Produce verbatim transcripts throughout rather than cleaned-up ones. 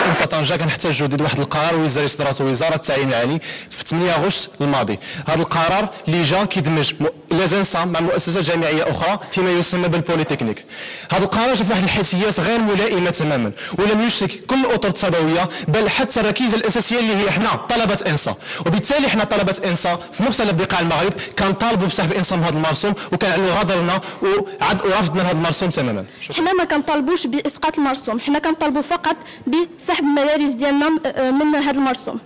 انسا طنجة كنحتاجوا ضد واحد القرار وزاري صدرته وزاره التعليم العالي في ثمانية أغسطس الماضي. هذا القرار اللي جا كيدمج لازانسا مع مؤسسات جامعيه اخرى فيما يسمى بالبوليتكنيك. هذا القرار جا في واحد الحيثيات غير ملائمه تماما ولم يشرك كل الاطر التربويه بل حتى الركيزه الاساسيه اللي هي احنا طلبه انسا، وبالتالي احنا طلبه انسا في مختلف بقاع المغرب كنطالبوا بسحب انسا من هذا المرسوم وكنعلنوا غادرنا ورفضنا هذا المرسوم تماما. حنا ما كنطالبوش باسقاط المرسوم، حنا كنطالبوا فقط بسحب المدارس ديالنا من هذا المرسوم.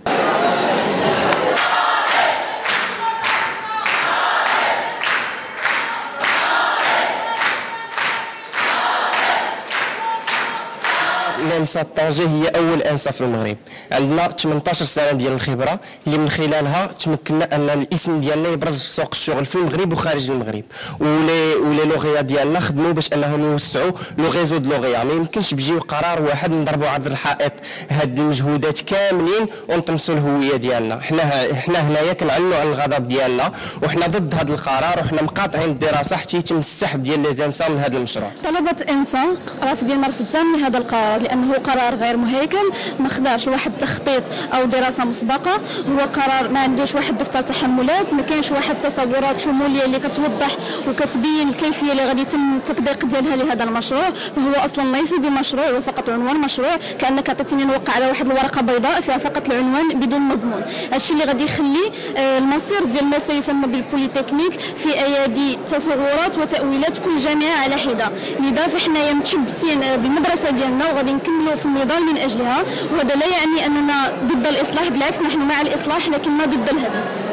الانسا طنجة هي اول انسا في المغرب، عندنا ثمانية عشر سنه ديال الخبره اللي من خلالها تمكنا ان الاسم ديالنا يبرز في سوق الشغل في المغرب وخارج المغرب، ولي ولي لوغيا ديالنا خدموا باش انهم يوسعوا لو ريزو دو لوغيا. ما يمكنش بجيو قرار واحد نضربوا عرض الحائط هاد المجهودات كاملين ونطمسوا الهويه ديالنا. حنا حنا هنايا كنعلنوا على الغضب ديالنا وحنا ضد هذا القرار وحنا مقاطعين الدراسه حتى يتم السحب ديال لي زانسا من هذا المشروع. طلبه انسا رافضين رفض تام لهذا القرار لانه قرار غير مهيكل، ما خداش واحد التخطيط او دراسه مسبقه، هو قرار ما عندوش واحد دفتر تحملات، ما كاينش واحد التصورات شموليه اللي كتوضح وكتبين الكيفيه اللي غادي يتم التطبيق ديالها لهذا المشروع. هو اصلا ليس بمشروع، هو فقط عنوان مشروع، كانك عطيتيني نوقع على واحد الورقه بيضاء فيها فقط العنوان بدون مضمون. هادشي اللي غادي يخلي المصير ديال ما سيسمى بالبوليتكنيك في ايادي تصورات وتاويلات كل جامعه على حده. لذا فحنايا متشبتين بالمدرسه ديالنا وغادي نكملوا في النضال من اجلها، وهذا لا يعني اننا ضد الاصلاح، بالعكس نحن مع الاصلاح لكن ما ضد الهدم.